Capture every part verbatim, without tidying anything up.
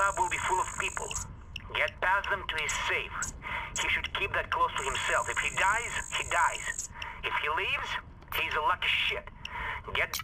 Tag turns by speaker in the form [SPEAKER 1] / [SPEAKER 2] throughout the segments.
[SPEAKER 1] lab will be full of people. Get past them to his safe. He should keep that close to himself. If he dies, he dies. If he leaves, he's a lucky shit. Get...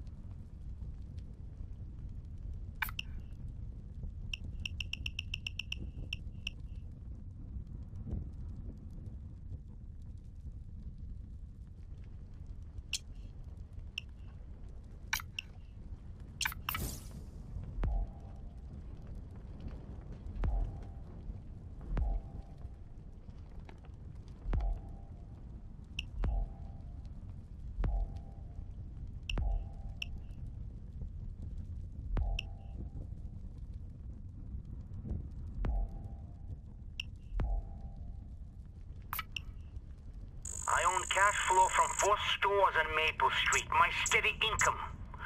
[SPEAKER 1] I own cash flow from four stores on Maple Street. My steady income.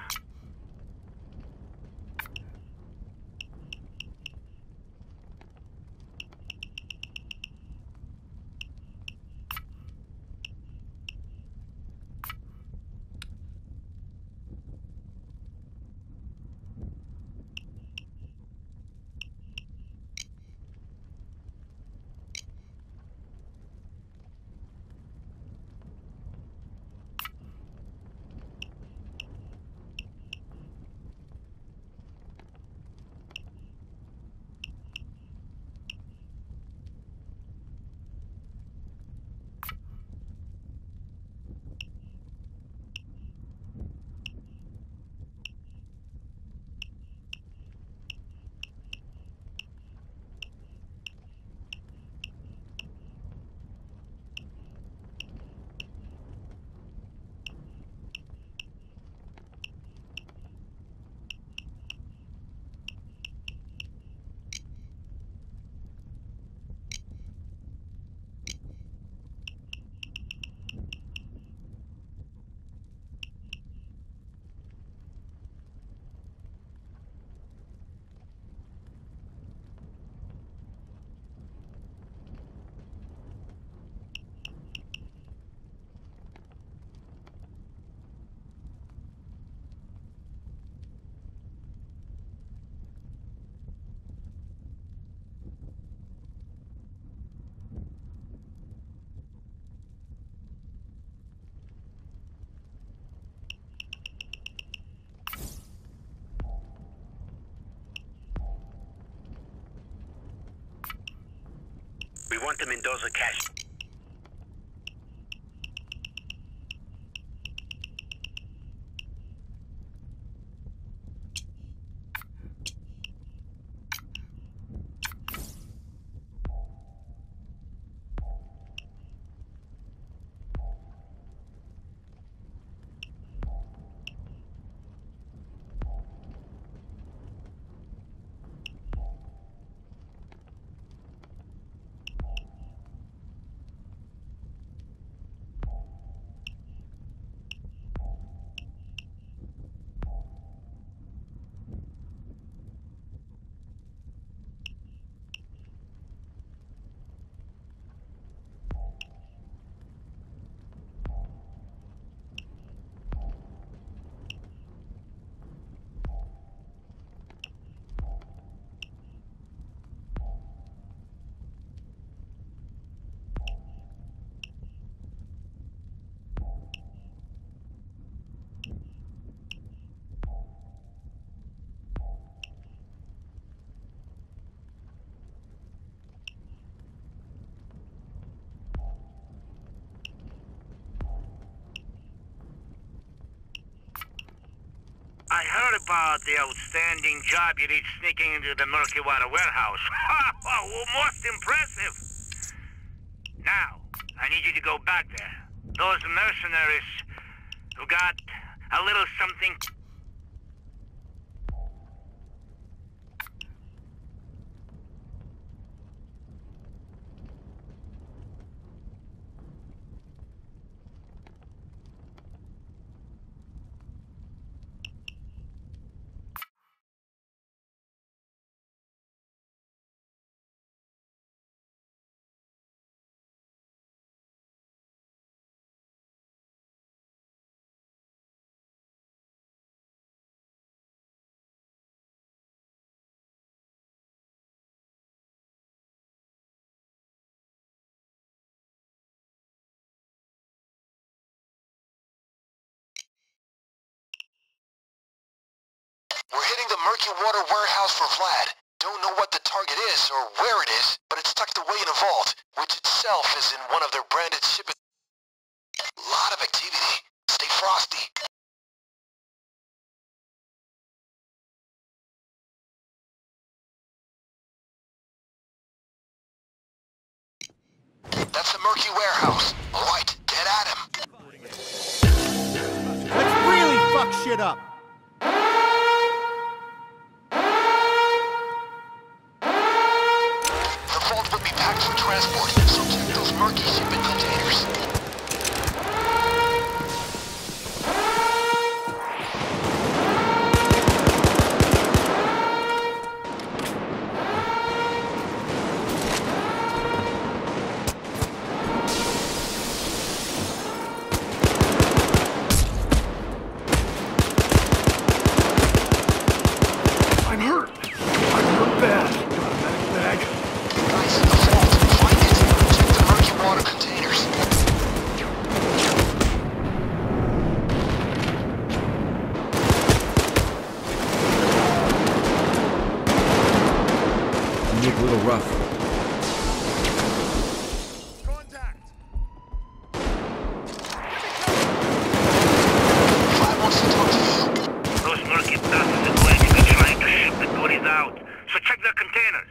[SPEAKER 1] We want the Mendoza cash. I heard about the outstanding job you did sneaking into the Murky Water warehouse. Well, most impressive. Now, I need you to go back there. Those mercenaries who got a little something
[SPEAKER 2] We're hitting the Murky Water warehouse for Vlad. Don't know what the target is or where it is, but it's tucked away in a vault, which itself is in one of their branded shipping. Lot of activity. Stay frosty. That's the Murky warehouse. All right, get at him.
[SPEAKER 3] Let's really fuck shit up.
[SPEAKER 2] The vault would be packed for transport, so check those Murky shipping containers.
[SPEAKER 4] A little rough.
[SPEAKER 2] Contact. Vlad wants to talk to you.
[SPEAKER 1] Those Murky bastards are going to be trying to ship the goodies out, so check their containers.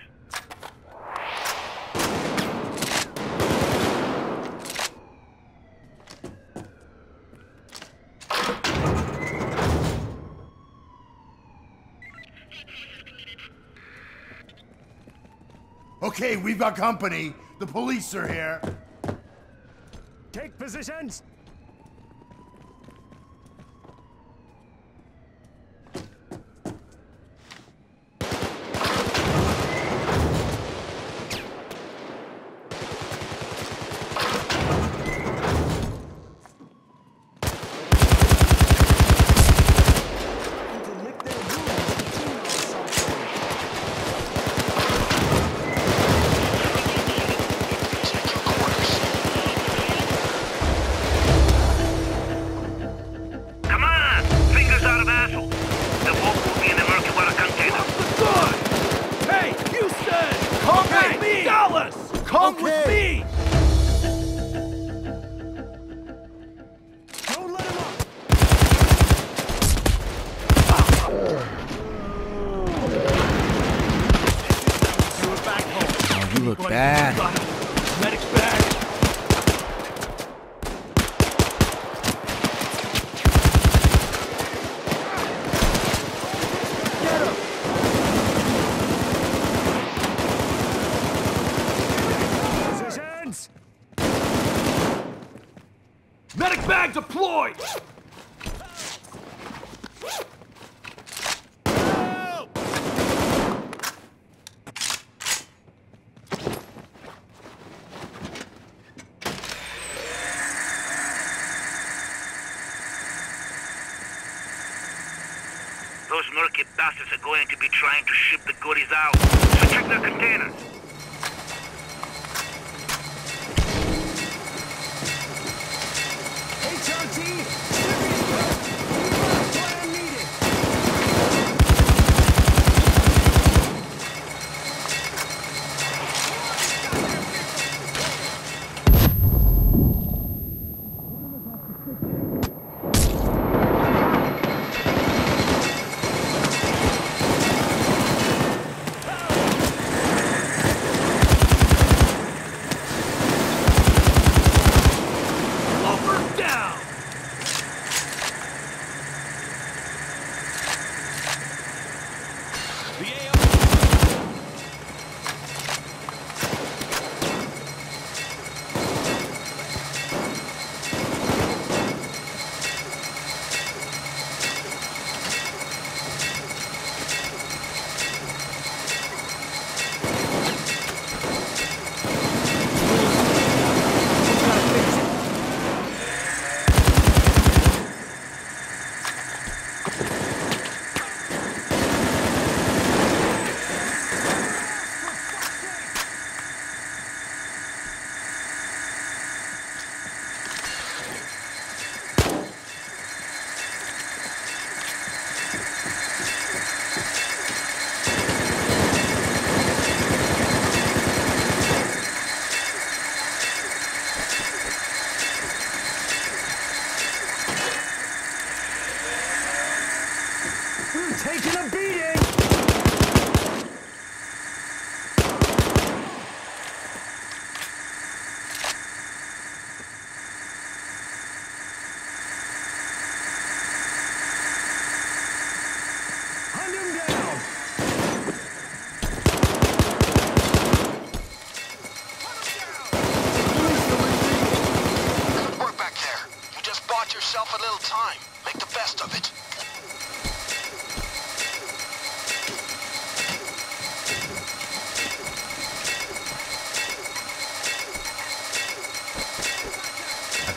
[SPEAKER 3] Okay, we've got company. The police are here.
[SPEAKER 5] Take positions! Come okay. with me! Don't let him up! You're back home.
[SPEAKER 4] Oh, you look bad.
[SPEAKER 5] Medic's back. Get him! Positions! Medic bag deployed!
[SPEAKER 1] Those Murky bastards are going to be trying to ship the goodies out, so check their containers.
[SPEAKER 5] H R T, plan needed.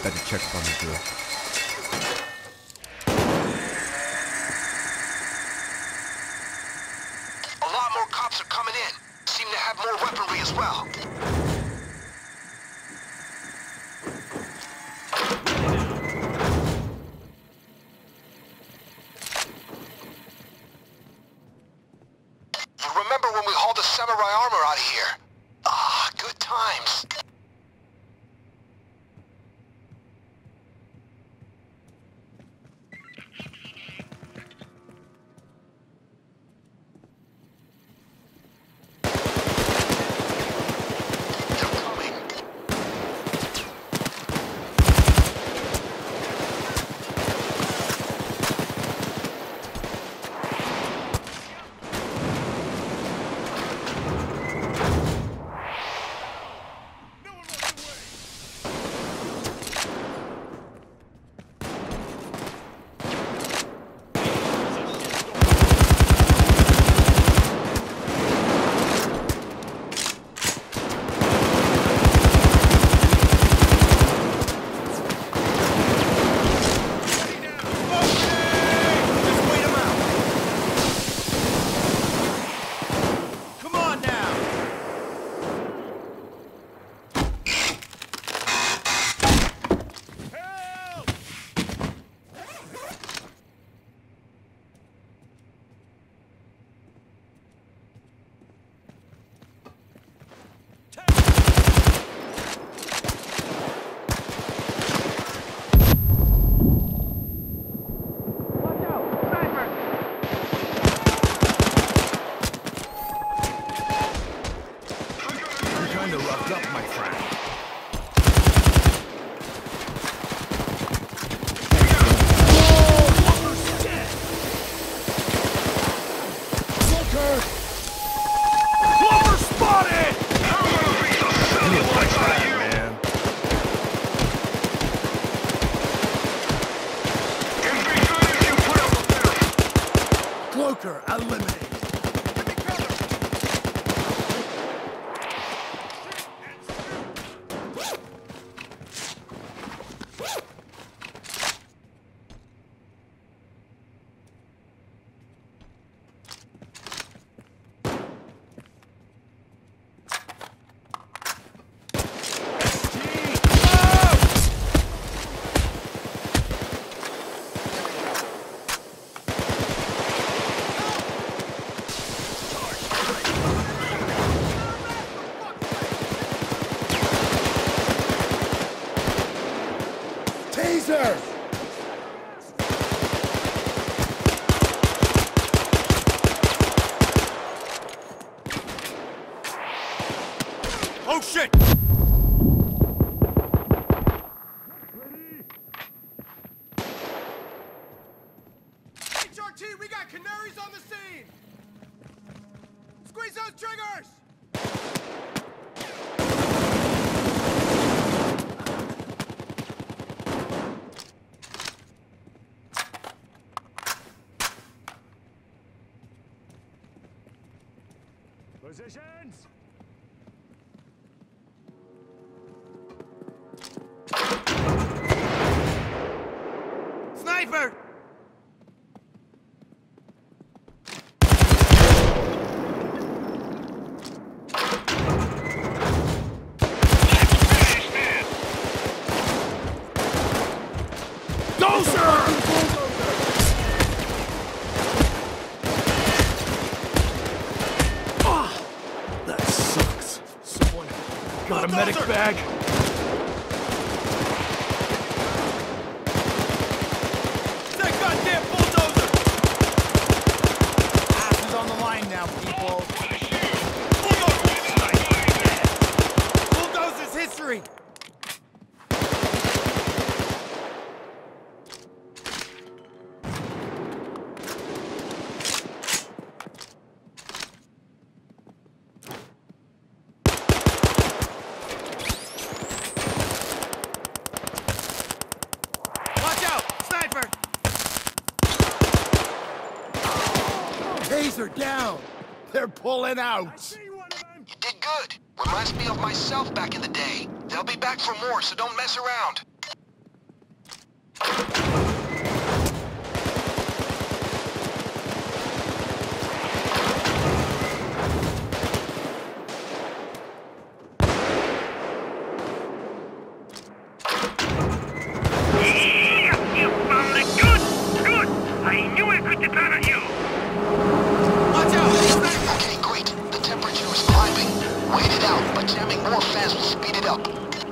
[SPEAKER 4] Better check on the drill.
[SPEAKER 2] A lot more cops are coming in. Seem to have more weaponry as well. You remember when we hauled the samurai armor out of here? Ah, good times.
[SPEAKER 3] Cloaker eliminated. Taser!
[SPEAKER 5] Oh shit!
[SPEAKER 3] H R T, we got canaries on the scene! Squeeze those triggers!
[SPEAKER 5] Positions!
[SPEAKER 3] Sniper!
[SPEAKER 5] Got a medic bag.
[SPEAKER 3] That goddamn bulldozer! Ass is on the line now, people. Bulldozer! Bulldozer's history! Taser down! They're pulling out!
[SPEAKER 2] You did good. Reminds me of myself back in the day. They'll be back for more, so don't mess around. up.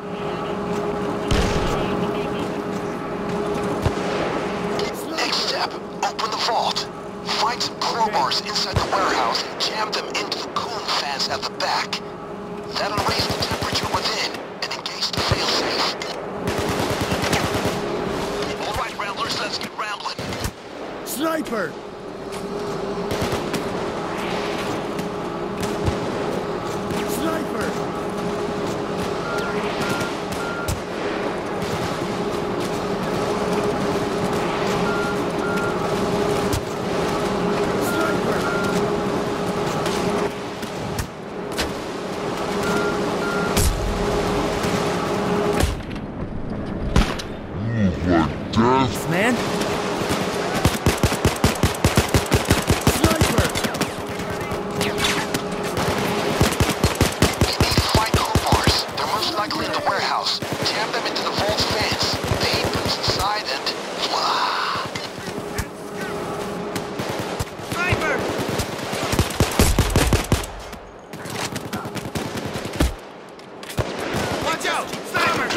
[SPEAKER 2] Next step, open the vault. Find some crowbars inside the warehouse and jam them into the cooling fans at the back. That'll raise the temperature within and engage the failsafe. All right, Ramblers, let's get rambling.
[SPEAKER 3] Sniper! Sniper!
[SPEAKER 4] Man?
[SPEAKER 3] Sniper!
[SPEAKER 2] You need five crowbars. They're most likely in the warehouse. Jam them into the vault's fans. The heat comes inside and... Voila!
[SPEAKER 1] Sniper! Watch out! Sniper!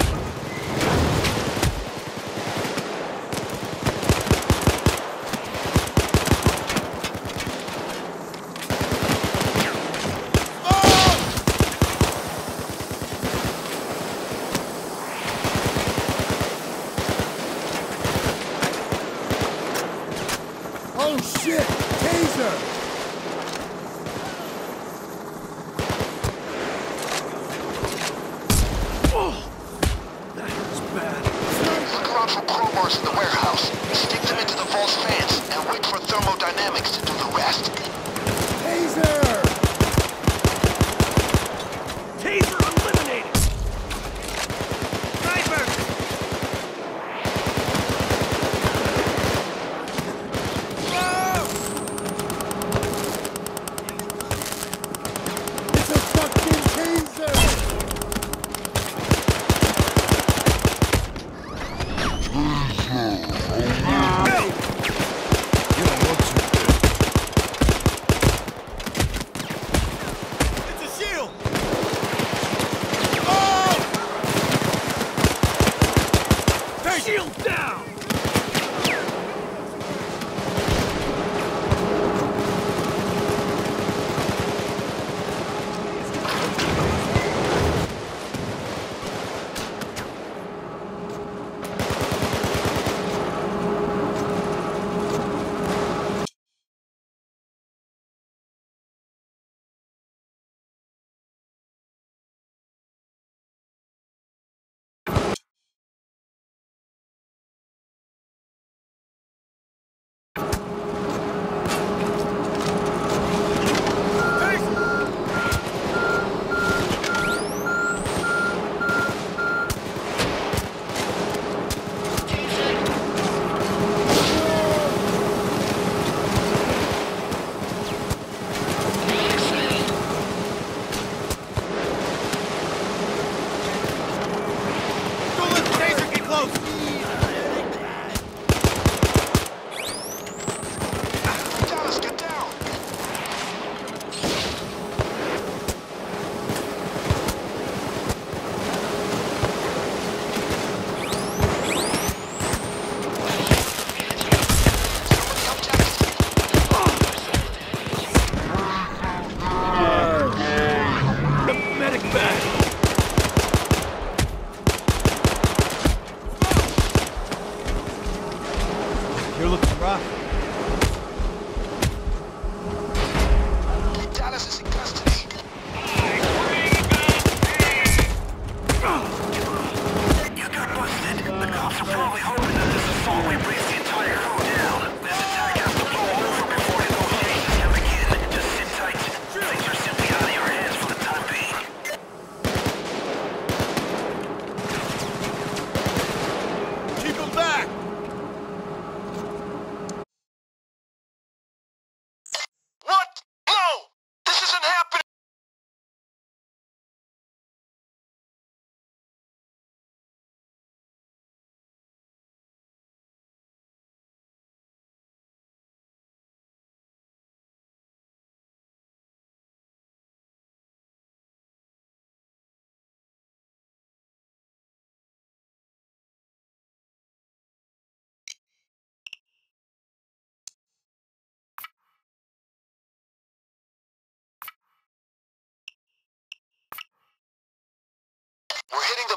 [SPEAKER 3] Oh shit! Taser!
[SPEAKER 2] Look around for crowbars in the warehouse. Stick them into the vault's fans and wait for thermodynamics to do the rest.
[SPEAKER 3] Taser!
[SPEAKER 5] Taser eliminated!
[SPEAKER 1] Sniper!
[SPEAKER 3] It's a fucking taser!
[SPEAKER 5] It's a shield! Oh! Shield down!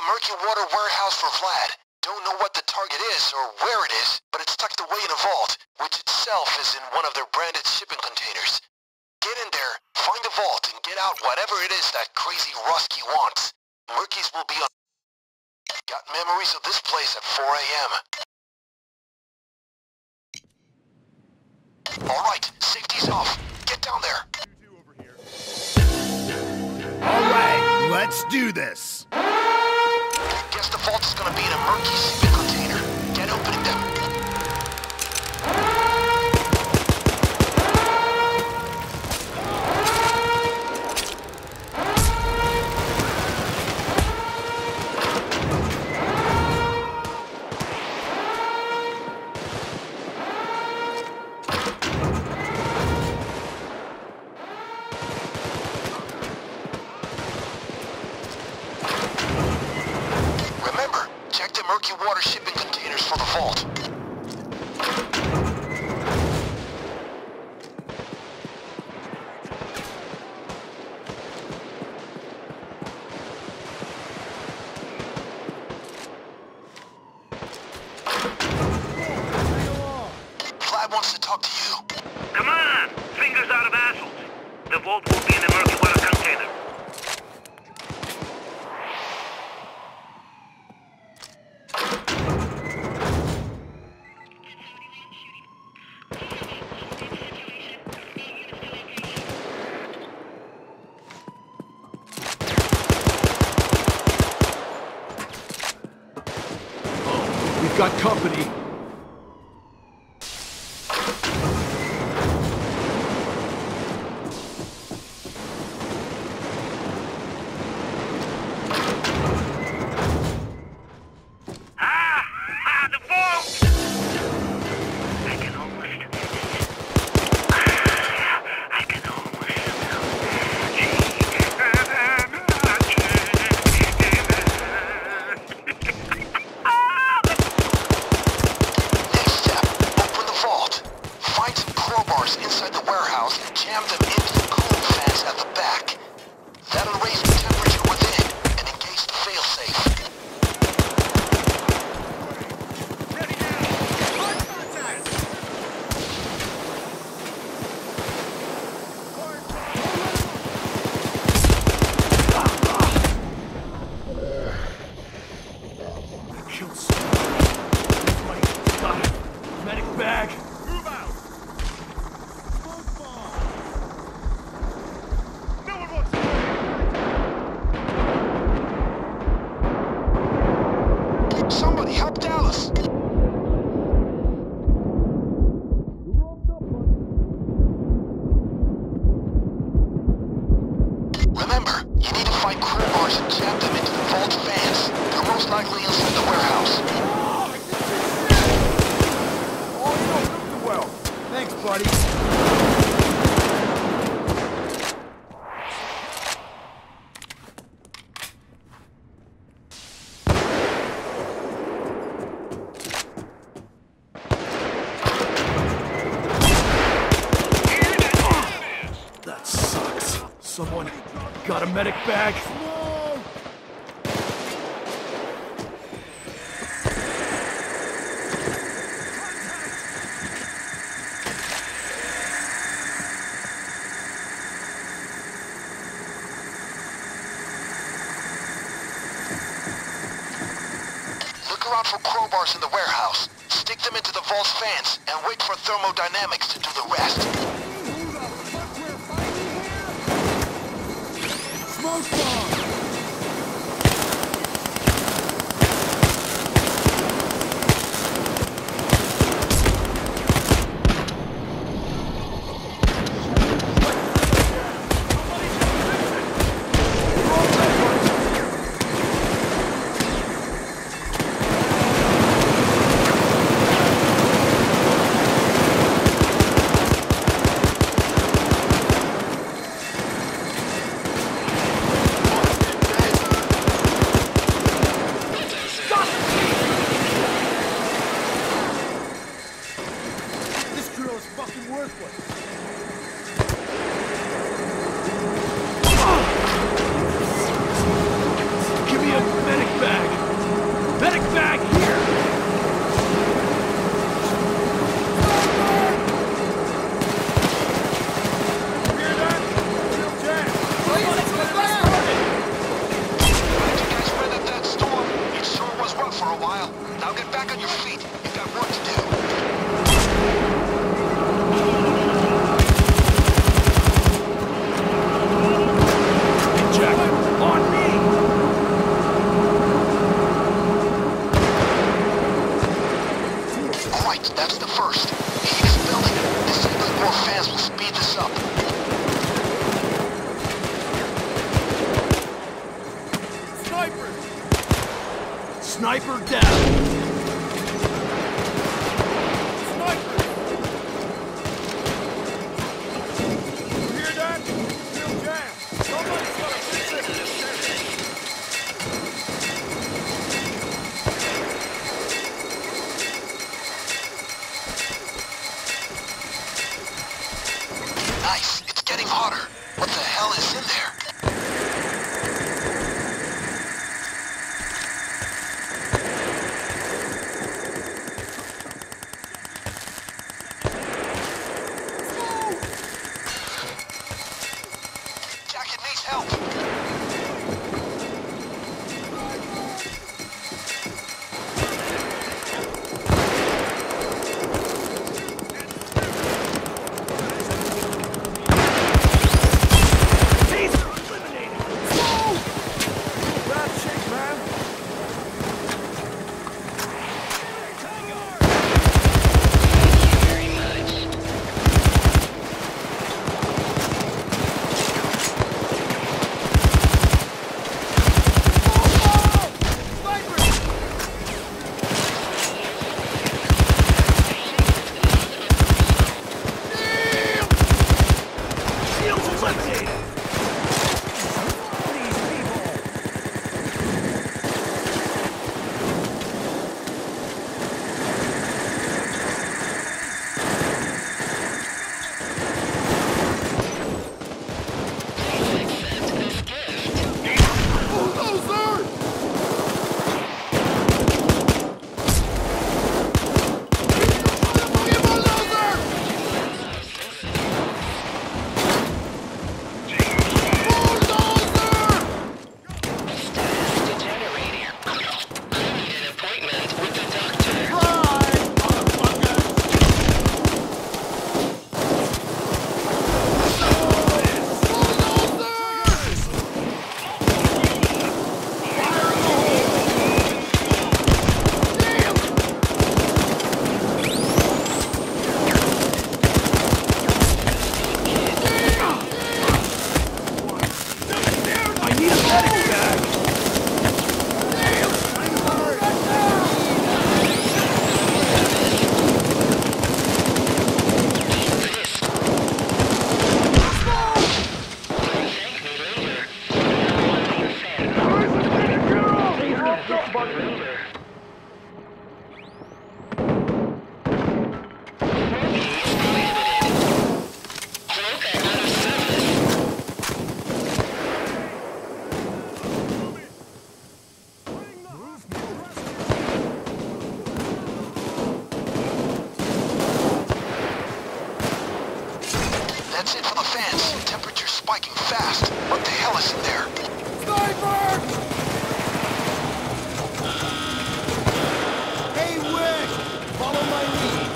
[SPEAKER 2] murky water warehouse for Vlad. Don't know what the target is or where it is, but it's tucked away in a vault, which itself is in one of their branded shipping containers. Get in there, find the vault, and get out whatever it is that crazy Rusky wants. Murkies will be on... Got memories of this place at four A M Alright, safety's off. Get down there.
[SPEAKER 5] Alright, let's do this.
[SPEAKER 2] Guess the vault is gonna be in a murky shipping container. Get opening them. Murky water shipping containers for the vault. Vlad wants to talk to you.
[SPEAKER 1] Come on! Fingers out of assholes. The vault will be in the murky water container.
[SPEAKER 5] We've got company.
[SPEAKER 2] Inside the warehouse and jam them into the cooling fans at the back. That'll raise the temperature within and engage the failsafe.
[SPEAKER 3] Ready now! Hard contact!
[SPEAKER 5] Killed someone. Got it. Medic bag.
[SPEAKER 3] Move out!
[SPEAKER 2] Somebody help Dallas! Remember, you need to find crowbars and jam them into the vault fans. They're most likely inside the warehouse.
[SPEAKER 5] Oh, you don't do well. Thanks, buddy. Someone got a medic bag.
[SPEAKER 2] Look around for crowbars in the warehouse. Stick them into the vault's fans and wait for thermodynamics to do the rest.
[SPEAKER 3] Smoke bomb!
[SPEAKER 5] Sniper down! Sniper! You hear that? Still jam. Somebody's got a fix it.
[SPEAKER 2] Nice. It's getting hotter. What the hell is in there? Jacket needs help.
[SPEAKER 5] Bad shape, man.
[SPEAKER 2] That's it for the fans. Temperature's spiking fast. What the hell is in there?
[SPEAKER 5] Sniper! Hey, Rick! Follow my lead.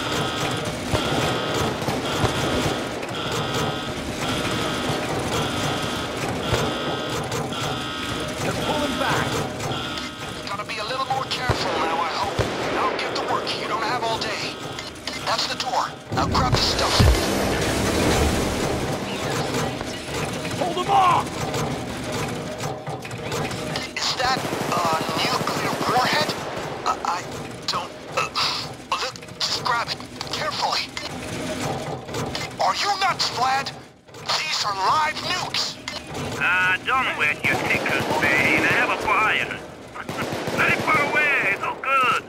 [SPEAKER 5] They're pulling back.
[SPEAKER 2] Gotta be a little more careful now, I hope. Now get to work. You don't have all day. That's the door. Now grab the stuff.
[SPEAKER 5] Hold them off!
[SPEAKER 2] Is that a nuclear warhead? Uh, I don't... Uh, look, just grab it. Carefully. Are you nuts, Vlad? These are live nukes.
[SPEAKER 1] Ah, uh, don't wet your tickers, Bane. I have a fire. Very far away. It's all good.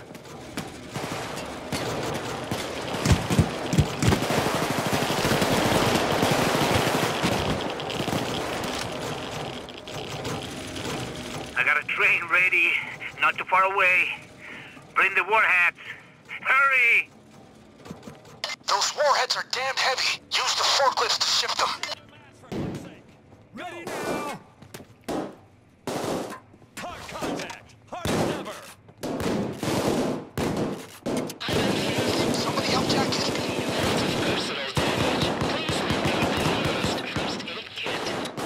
[SPEAKER 1] I got a train ready, not too far away. Bring the warheads. Hurry!
[SPEAKER 2] Those warheads are damned heavy. Use the forklifts to shift them.
[SPEAKER 5] Ready now! Hard contact! Hard as ever!
[SPEAKER 2] Somebody help Jacket.
[SPEAKER 6] Personal damage. Please repeat the first aid kit.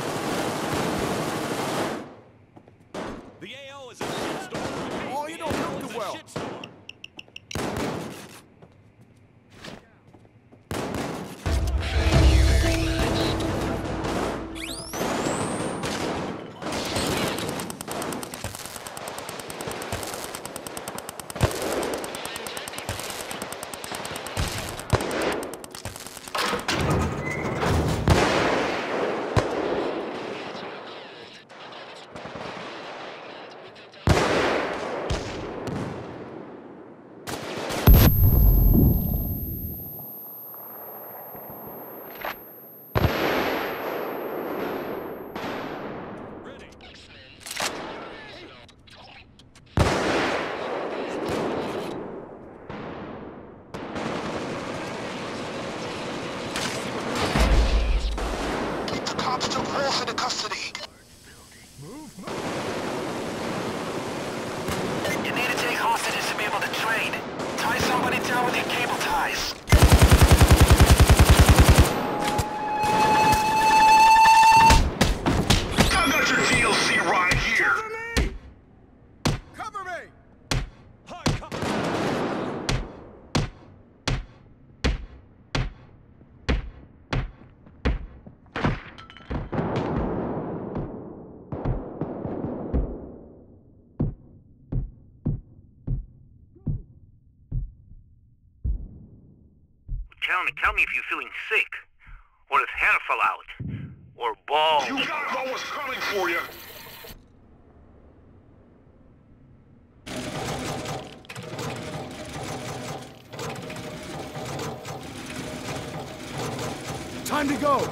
[SPEAKER 5] The A O is a shitstorm. Oh, you don't know too well.
[SPEAKER 6] Thank you very much.
[SPEAKER 2] Wolf into custody.
[SPEAKER 7] You need to take hostages to be able to train. Tie somebody down with your cable ties.
[SPEAKER 2] I got your D L C right here.
[SPEAKER 3] Cover me!
[SPEAKER 1] Tell me, tell me if you're feeling sick, or if hair fell out, or bald.
[SPEAKER 2] You got what was coming for you.
[SPEAKER 3] Time to go!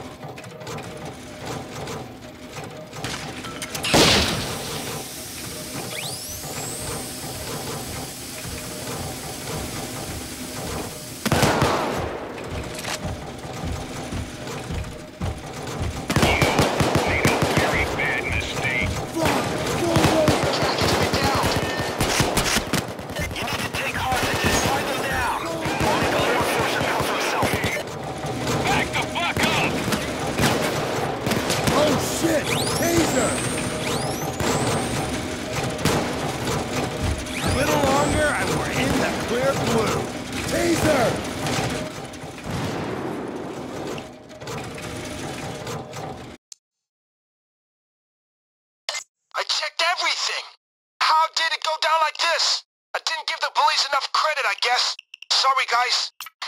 [SPEAKER 2] I checked everything. How did it go down like this? I didn't give the police enough credit, I guess. Sorry, guys.